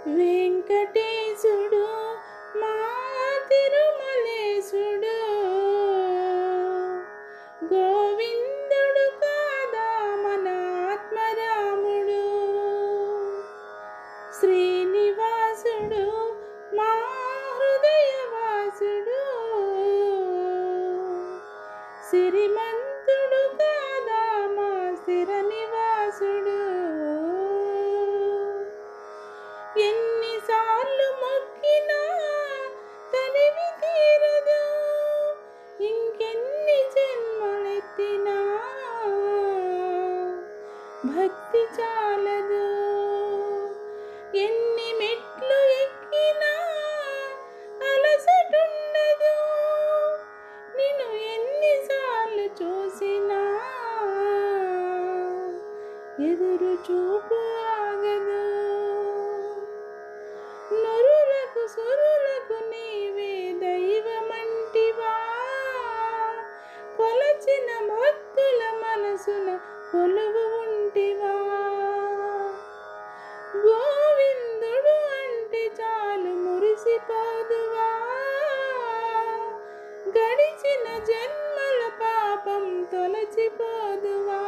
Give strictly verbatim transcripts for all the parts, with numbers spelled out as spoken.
వెంకటేశుడు మా తిరుమలేశుడు, గోవిందుడు కాదా మన ఆత్మరాముడు. శ్రీనివాసుడు మా హృదయవాసుడు, సిరిమంతుడు కాదా మా స్థిర నివాసుడు. ఎన్నిసార్లు మొక్కినా తనివి తీరదు, ఇంకెన్ని జన్మలెత్తినా భక్తి చాలదు. ఎన్ని మెట్లు ఎక్కినా అలసటుండదు, నిన్ను ఎన్నిసార్లు చూసినా ఎదురు చూపు ఆగదు. నురులకు సురులకు నీవే దైవమంటివా, కొలచిన భక్తుల మనసున కొలువు ఉంటివా. గోవిందుడు అంటే చాలు మురిసిపోదువా, గడిచిన జన్మల పాపం తొలచిపోదువా.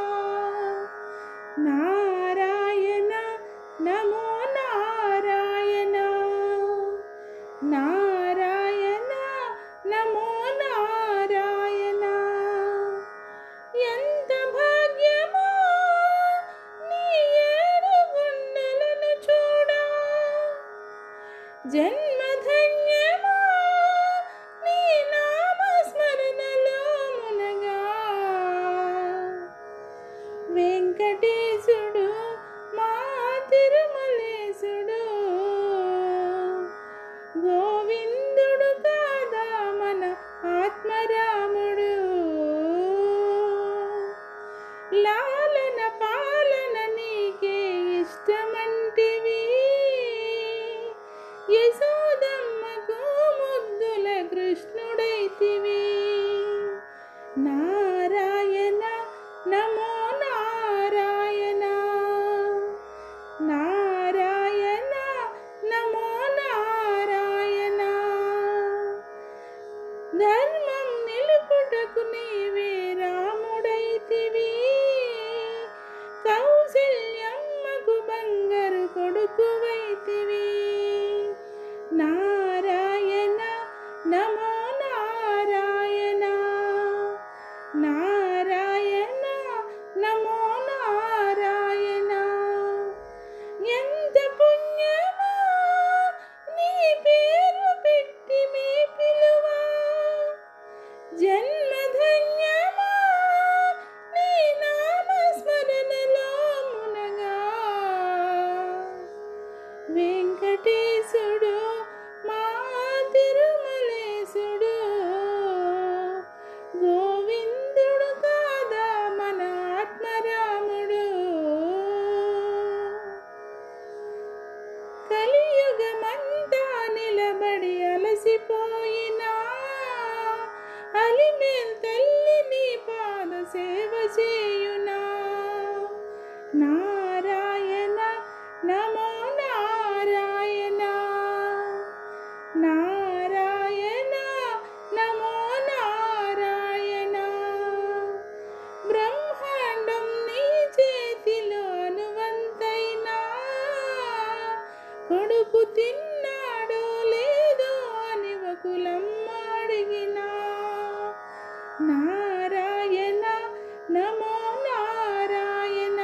నారాయణ నమో నారాయణ, నారాయణ నమో నారాయణ. ఎంత భాగ్యమో నీ ఏడు గుండెలను చూడా, జన్మధన్యమో నీ నామస్మరణలో మునగా. వెంకటేశుడు మా తిరుమలేశుడు, గోవిందుడు కాదా మన ఆత్మరాముడు. లాలన పాలన నీకే ఇష్టమంటివి, యశోదమ్మకు ముద్దుల కృష్ణుడైతివి. నారాయణ నమో నారాయణ, నారాయణ నమో నారాయణ. ధర్మం నిలుపుటకు నీవే రాముడైతివి, కౌసల్యమ్మకు బంగారు కొడుకువైతివి. నారాయణ నమో నారాయణ, నారాయణ నమో నారాయణ. ఎంత పుణ్యమో నీ పేరు పెట్టి మీ పిలువా, జన్మధన్యమో నీ నామస్మరణలో మునగా. వెంకటేశుడు మా తిరుమలేశుడు, గోవిందుడు కాదా మన ఆత్మరాముడు. కలియుగమంతా నిలబడి అలసిపోయినా, అలిమేల్ తల్లి నీ పాద సేవ చేయునా. నారాయణ నమో నారాయణ, నారాయణ నమో నారాయణ. బ్రహ్మాండం నీ చేతిలో అనువంతైనా, కొడుకు తిన్నాడో లేదో అని వకులమ్మ అడిగినా. నారాయణ నమో నారాయణ,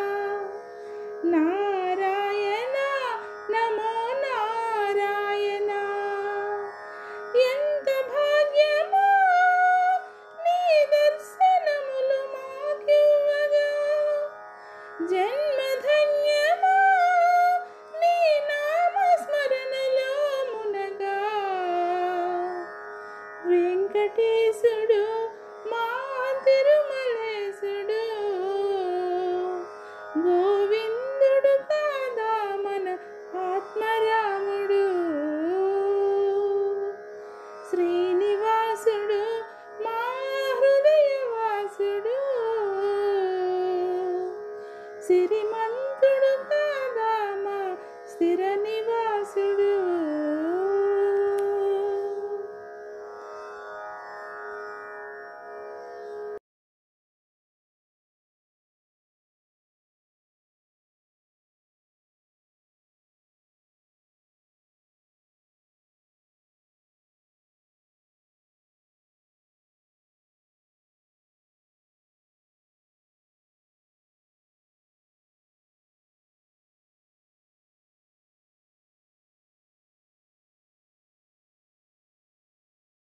నారాయణ నమో నారాయణ. ఎంత భాగ్యమో నీ దర్శనములు మాకివ్వగా, జన్మధన్యమో నీ నామస్మరణలో మునగా. వెంకటేశుడు మా తిరుమలేశుడు, గోవిందుడు కాదా మన ఆత్మరాముడు. శ్రీనివాసుడు మా హృదయవాసుడు, సిరిమంతుడు కాదా మా స్థిర